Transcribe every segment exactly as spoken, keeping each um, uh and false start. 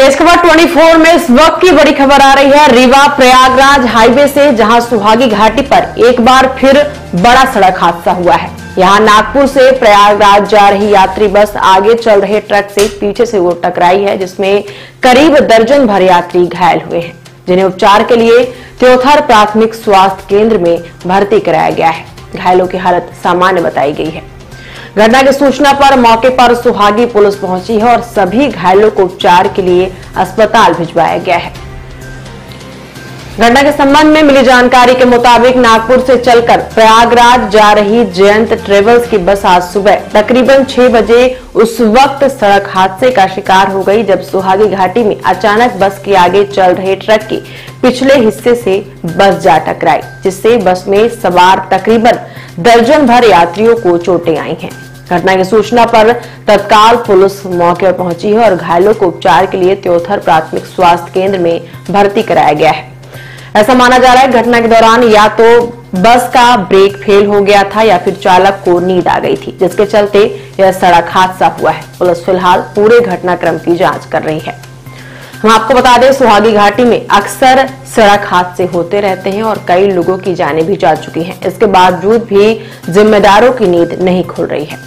तेज खबर चौबीस में इस वक्त की बड़ी खबर आ रही है रीवा प्रयागराज हाईवे से, जहां सुहागी घाटी पर एक बार फिर बड़ा सड़क हादसा हुआ है। यहां नागपुर से प्रयागराज जा रही यात्री बस आगे चल रहे ट्रक से पीछे से वो टकराई है, जिसमें करीब दर्जन भर यात्री घायल हुए हैं, जिन्हें उपचार के लिए त्योथर प्राथमिक स्वास्थ्य केंद्र में भर्ती कराया गया है। घायलों की हालत सामान्य बताई गई है। घटना की सूचना पर मौके पर सुहागी पुलिस पहुंची है और सभी घायलों को उपचार के लिए अस्पताल भिजवाया गया है। घटना के संबंध में मिली जानकारी के मुताबिक नागपुर से चलकर प्रयागराज जा रही जयंत ट्रेवल्स की बस आज सुबह तकरीबन छह बजे उस वक्त सड़क हादसे का शिकार हो गई, जब सुहागी घाटी में अचानक बस के आगे चल रहे ट्रक के पिछले हिस्से से बस जा टकराई, जिससे बस में सवार तकरीबन दर्जन भर यात्रियों को चोटें आई हैं। घटना की सूचना पर तत्काल पुलिस मौके पर पहुंची है और घायलों को उपचार के लिए त्योथर प्राथमिक स्वास्थ्य केंद्र में भर्ती कराया गया है। ऐसा माना जा रहा है घटना के दौरान या तो बस का ब्रेक फेल हो गया था या फिर चालक को नींद आ गई थी, जिसके चलते यह सड़क हादसा हुआ है। पुलिस फिलहाल पूरे घटनाक्रम की जांच कर रही है। हम आपको बता दें, सुहागी घाटी में अक्सर सड़क हादसे होते रहते हैं और कई लोगों की जानें भी जा चुकी हैं। इसके बावजूद भी जिम्मेदारों की नींद नहीं खुल रही है।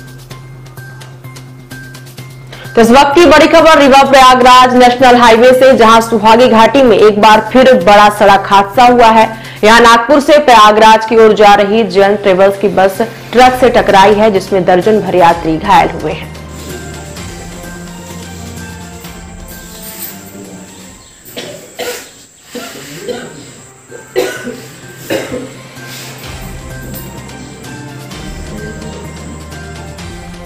तो इस वक्त की बड़ी खबर रीवा प्रयागराज नेशनल हाईवे से, जहां सुहागी घाटी में एक बार फिर बड़ा सड़क हादसा हुआ है। यहां नागपुर से प्रयागराज की ओर जा रही जयंत ट्रेवल्स की बस ट्रक से टकराई है, जिसमें दर्जन भर यात्री घायल हुए हैं।